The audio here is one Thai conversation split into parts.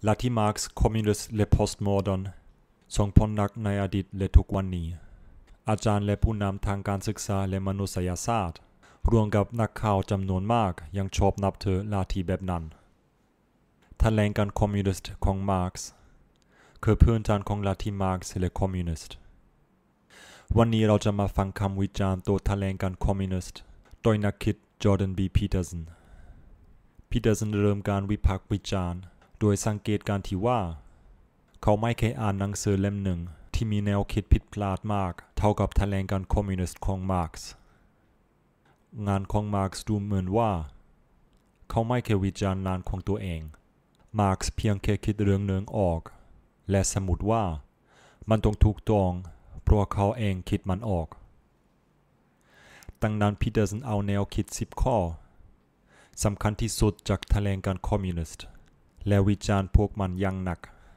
ลัทธิมาร์กซ์คอมมิวนิสต์และโพสต์โมเดิร์นส่งผลหนักในอดีตและทุกวันนี้อาจารย์และผู้นำทางการศึกษาและมนุษยศาสตร์รวมกับนักข่าวจำนวนมากยังชอบนับถือลัทธิแบบนั้นแถลงการคอมมิวนิสต์ของมาร์กซ์คือพื้นฐานของลัทธิมาร์กซ์และคอมมิวนิสต์วันนี้เราจะมาฟังคำวิจารณ์ตัวแถลงการคอมมิวนิสต์โดยนักคิดจอร์แดน บี พีเตอร์สันเริ่มการวิพากษ์วิจารณ์โดยสังเกตการที่ว่าเขาไม่เคยอ่านหนังสือเล่มหนึ่งที่มีแนวคิดผิดพลาดมากเท่ากับแถลงการคอมมิวนิสต์ของมาร์กซ์งานของมาร์กซ์ดูเหมือนว่าเขาไม่เคยวิจารณ์งานของตัวเองมาร์กซ์เพียงแค่คิดเรื่องหนึ่งออกและสมมติว่ามันต้องถูกต้องเพราะเขาเองคิดมันออกดังนั้นพีเตอร์สันเอาแนวคิด10 ข้อสำคัญที่สุดจากแถลงการคอมมิวนิสต์และวิจารณ์พวกมันอย่างหนัก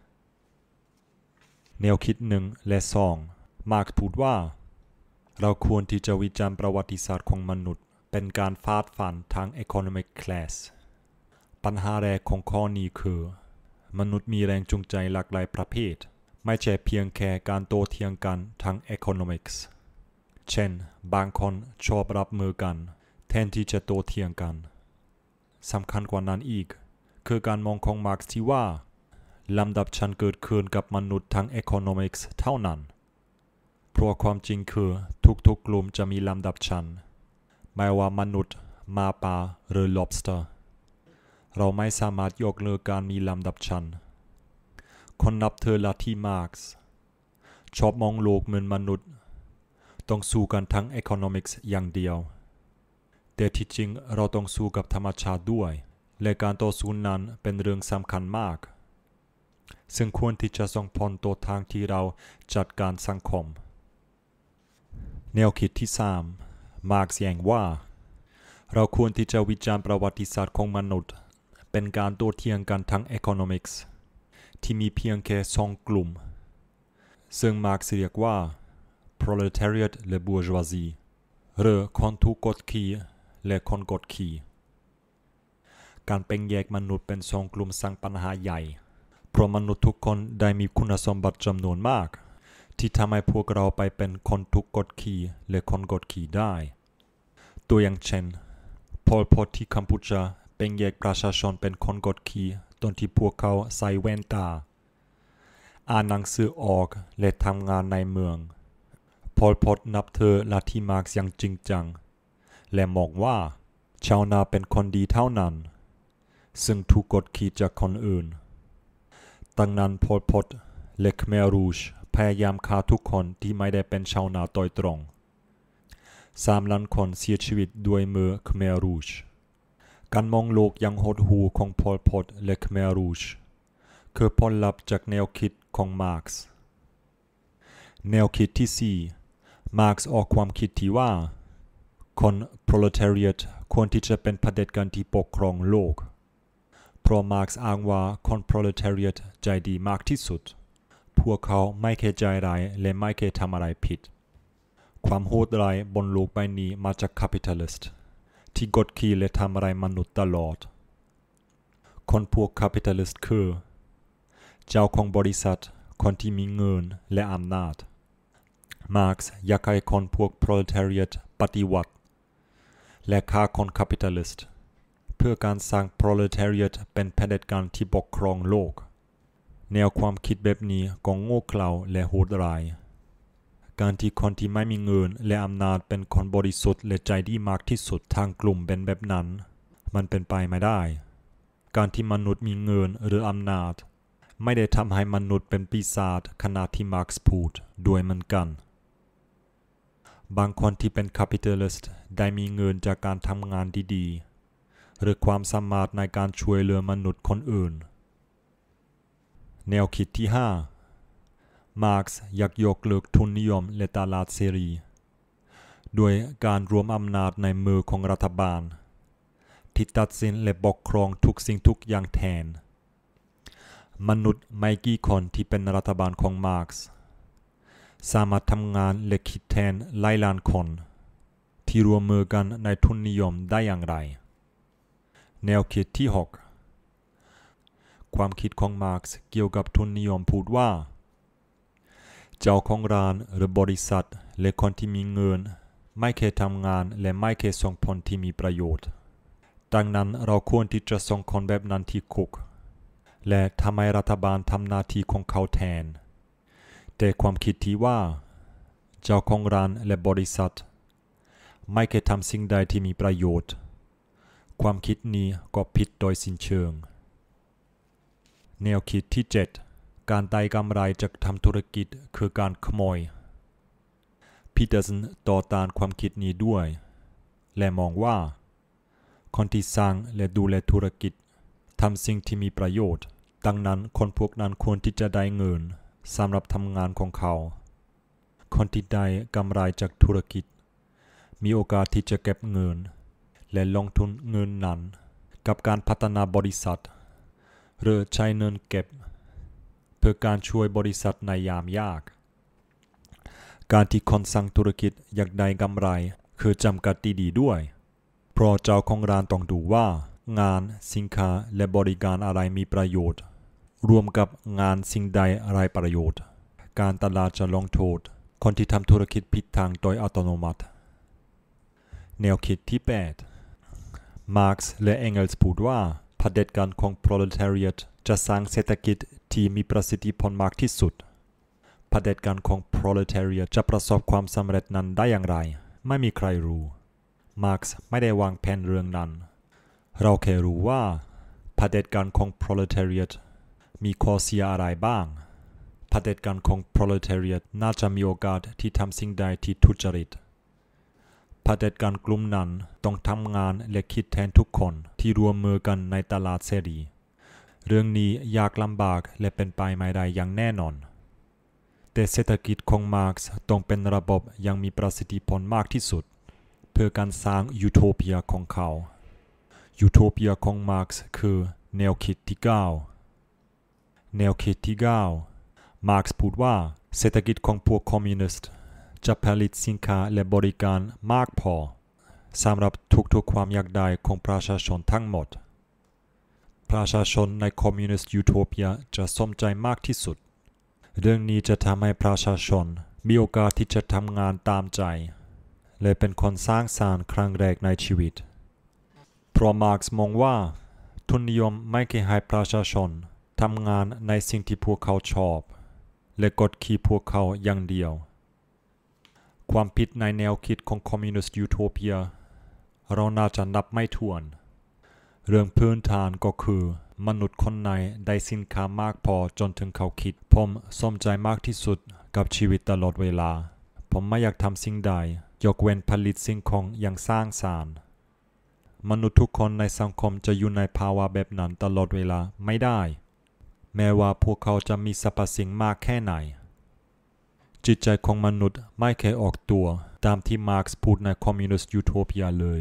แนวคิด1 และ 2มาร์กซ์พูดว่าเราควรที่จะวิจารณ์ประวัติศาสตร์ของมนุษย์เป็นการฟาดฟันทาง economic class ปัญหาแรกของข้อนี้คือมนุษย์มีแรงจูงใจหลากหลายประเภทไม่ใช่เพียงแค่การโต้เถียงกันทาง economics เช่นบางคนชอบรับมือกันแทนที่จะโต้เถียงกันสำคัญกว่านั้นอีกคือการมองของมาร์กซ์ที่ว่าลำดับชั้นเกิดขึ้นกับมนุษย์ทาง economics เท่านั้นเพราะความจริงคือทุกๆกลุ่มจะมีลำดับชั้นไม่ว่ามนุษย์หมาป่าหรือ lobster เราไม่สามารถยกเลิกการมีลำดับชั้นคนนับถือลัทธิมาร์กซ์ชอบมองโลกเหมือนมนุษย์ต้องสู้กันทั้ง economics อย่างเดียวแต่ที่จริงเราต้องสู้กับธรรมชาติด้วยและการต่อสู้นั้นเป็นเรื่องสำคัญมากซึ่งควรที่จะส่งผลต่อทางที่เราจัดการสังคมแนวคิดที่3มาร์กซ์แย้งว่าเราควรที่จะวิจารณ์ประวัติศาสตร์ของมนุษย์เป็นการโต้เถียงกันทาง economics ที่มีเพียงแค่2 กลุ่มซึ่งมาร์กซ์เรียกว่า proletariat และ bourgeoisie หรือคนถูกกดขี่และคนกดขี่การแบ่งแยกมนุษย์เป็น2 กลุ่มสร้างปัญหาใหญ่เพราะมนุษย์ทุกคนได้มีคุณสมบัติจำนวนมากที่ทำให้พวกเราไปเป็นคนถูกกดขี่และคนกดขี่ได้ตัวอย่างเช่นพอล พอตที่กัมพูชาแบ่งแยกประชาชนเป็นคนกดขี่ตอนที่พวกเขาใส่แว่นตาอ่านหนังสือออกและทำงานในเมืองพอล พอตนับถือลัทธิมาร์กซ์อย่างจริงจังและมองว่าชาวนาเป็นคนดีเท่านั้นซึ่งถูกกดขี่จากคนอื่นดังนั้นพอล พอตและขแมรรูชพยายามฆ่าทุกคนที่ไม่ได้เป็นชาวนาโดยตรง3 ล้านคนเสียชีวิตด้วยมือขแมรรูชการมองโลกอย่างหดหู่ของพอล พอตและขแมรรูชคือผลลัพธ์จากแนวคิดของมาร์กซ์แนวคิดที่4มาร์กซ์ออกความคิดที่ว่าคน proletariat ควรที่จะเป็นเผด็จการที่ปกครองโลกเพราะมาร์กซ์อ้างว่าคน proletariat ใจดีมากที่สุดพวกเขาไม่เคยใจร้ายและไม่เคยทำอะไรผิดความโหดร้ายบนโลกใบนี้มาจาก capitalist ที่กดขี่และทำร้ายมนุษย์ตลอดคนพวก capitalist คือเจ้าของบริษัทคนที่มีเงินและอำนาจมาร์กซ์อยากให้คนพวก proletariat ปฏิวัติและฆ่าคน capitalist เพื่อการสร้าง proletariat เป็นเผด็จการที่ปกครองโลกแนวความคิดแบบนี้ก็โง่เขลาและโหดร้ายการที่คนที่ไม่มีเงินและอำนาจเป็นคนบริสุทธิ์และใจดีมากที่สุดทางกลุ่มเป็นแบบนั้นมันเป็นไปไม่ได้การที่มนุษย์มีเงินหรืออำนาจไม่ได้ทำให้มนุษย์เป็นปีศาจขณะที่มาร์กซ์พูดด้วยเหมือนกันบางคนที่เป็น capitalist ได้มีเงินจากการทำงานดีๆหรือความสามารถในการช่วยเหลือมนุษย์คนอื่นแนวคิดที่5มาร์กซ์อยากยกเลิกทุนนิยมและตลาดเสรีโดยการรวมอำนาจในมือของรัฐบาลที่ตัดสินและปกครองทุกสิ่งทุกอย่างแทนมนุษย์ไม่กี่คนที่เป็นรัฐบาลของมาร์กซ์สามารถทำงานและคิดแทนหลายล้านคนที่รวมมือกันในทุนนิยมได้อย่างไรแนวคิดที่6 ความคิดของมาร์กซ์เกี่ยวกับทุนนิยมพูดว่าเจ้าของร้านหรือบริษัทและคนที่มีเงินไม่เคยทำงานและไม่เคยส่งผลที่มีประโยชน์ดังนั้นเราควรที่จะส่งคนแบบนั้นที่คุกและทำให้รัฐบาลทำหน้าที่ของเขาแทนแต่ความคิดที่ว่าเจ้าของร้านและบริษัทไม่เคยทำสิ่งใดที่มีประโยชน์ความคิดนี้ก็ผิดโดยสิ้นเชิงแนวคิดที่ 7 การได้กำไรจากทำธุรกิจคือการขโมยพีเตอร์สันต่อต้านความคิดนี้ด้วยและมองว่าคนที่สร้างและดูแลธุรกิจทำสิ่งที่มีประโยชน์ดังนั้นคนพวกนั้นควรที่จะได้เงินสำหรับทำงานของเขาคนที่ได้กำไรจากธุรกิจมีโอกาสที่จะเก็บเงินและลงทุนเงินนั้นกับการพัฒนาบริษัทหรือใช้เงินเก็บเพื่อการช่วยบริษัทในยามยากการที่คนสร้างธุรกิจอยากได้กำไรคือจำกัดดีๆด้วยเพราะเจ้าของร้านต้องดูว่างานสินค้าและบริการอะไรมีประโยชน์รวมกับงานสิ่งใดไร้ประโยชน์การตลาดจะลงโทษคนที่ทำธุรกิจผิดทางโดยอัตโนมัติแนวคิดที่ 8 มาร์กซ์และเองเกิลส์พูดว่าเผด็จการของ proletariat จะสร้างเศรษฐกิจที่มีประสิทธิผลมากที่สุดเผด็จการของ proletariat จะประสบความสำเร็จนั้นได้อย่างไรไม่มีใครรู้มาร์กซ์ไม่ได้วางแผนเรื่องนั้นเราแค่รู้ว่าเผด็จการของ proletariat มีข้อเสียอะไรบ้างเผด็จการของ proletariat น่าจะมีโอกาสที่ทำสิ่งใดที่ทุจริตเผด็จการกลุ่มนั้นต้องทำงานและคิดแทนทุกคนที่รวมมือกันในตลาดเสรีเรื่องนี้ยากลำบากและเป็นไปไม่ได้อย่างแน่นอนแต่เศรษฐกิจของมาร์กซ์ต้องเป็นระบบยังมีประสิทธิผลมากที่สุดเพื่อการสร้างยูโทเปียของเขายูโทเปียของมาร์กซ์คือแนวคิดที่ 9 แนวคิดที่ 9 มาร์กซ์พูดว่าเศรษฐกิจของพวกคอมมิวนิสต์จะผลิตสินค้าและบริการมากพอสำหรับทุกๆความอยากได้ของประชาชนทั้งหมดประชาชนในคอมมิวนิสต์ยูโทเปียจะสนใจมากที่สุดเรื่องนี้จะทำให้ประชาชนมีโอกาสที่จะทำงานตามใจและเป็นคนสร้างสรรค์ครั้งแรกในชีวิตเพราะมาร์กซ์มองว่าทุนนิยมไม่เคยให้ประชาชนทำงานในสิ่งที่พวกเขาชอบและกดขี่พวกเขาอย่างเดียวความผิดในแนวคิดของคอมมิวนิสต์ยูโทเปียเราน่าจะนับไม่ถ้วนเรื่องพื้นฐานก็คือมนุษย์คนไหนได้สินค้ามากพอจนถึงเขาคิดผมสนใจมากที่สุดกับชีวิตตลอดเวลาผมไม่อยากทำสิ่งใดยกเว้นผลิตสิ่งของอย่างสร้างสรรค์มนุษย์ทุกคนในสังคมจะอยู่ในภาวะแบบนั้นตลอดเวลาไม่ได้แม้ว่าพวกเขาจะมีสรรพสิ่งมากแค่ไหนจิตใจของมนุษย์ไม่เคยออกตัวตามที่มาร์กซ์พูดในคอมมิวนิสต์ยูโทเปียเลย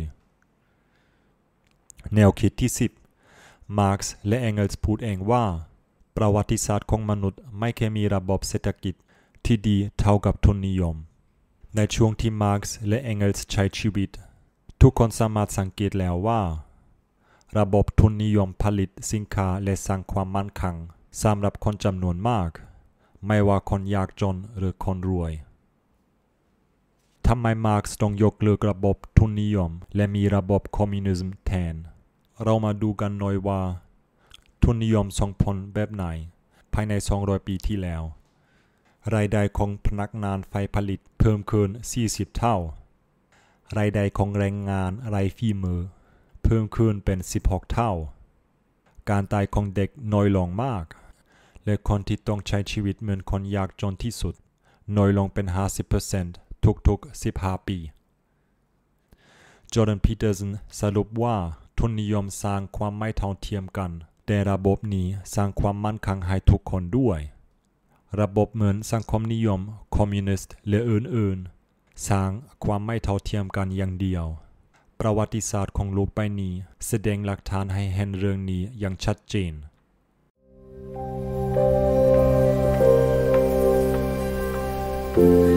แนวคิดที่ 10 มาร์กซ์และเองเกิลส์พูดเองว่าประวัติศาสตร์ของมนุษย์ไม่เคยมีระบบเศรษฐกิจที่ดีเท่ากับทุนนิยมในช่วงที่มาร์กซ์และเองเกิลส์ใช้ชีวิตทุกคนสามารถสังเกตแล้วว่าระบบทุนนิยมผลิตสินค้าและสร้างความมั่นคงสำหรับคนจำนวนมากไม่ว่าคนยากจนหรือคนรวยทำไมมาร์กซ์ต้องยกเลิกระบบทุนนิยมและมีระบบคอมมิวนิสต์แทนเรามาดูกันหน่อยว่าทุนนิยมส่งผลแบบไหนภายใน200 ปีที่แล้วรายได้ของพนักงานไฟผลิตเพิ่มขึ้น40 เท่ารายได้ของแรงงานไร้ฝีมือเพิ่มขึ้นเป็น16 เท่าการตายของเด็กน้อยลงมากและคนที่ต้องใช้ชีวิตเหมือนคนยากจนที่สุดน้อยลงเป็น 50% ทุกๆ15 ปีจอร์แดน พีเตอร์สันสรุปว่าทุนนิยมสร้างความไม่เท่าเทียมกันแต่ระบบนี้สร้างความมั่นคงให้ทุกคนด้วยระบบเหมือนสังคมนิยมคอมมิวนิสต์และอื่นๆสร้างความไม่เท่าเทียมกันอย่างเดียวประวัติศาสตร์ของโลกใบนี้แสดงหลักฐานให้เห็นเรื่องนี้อย่างชัดเจน Thank you.